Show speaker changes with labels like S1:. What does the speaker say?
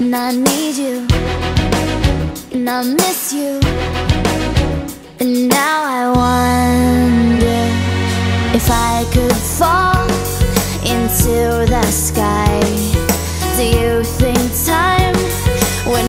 S1: and I need you, and I miss you. And now I wonder if I could fall into the sky. Do you think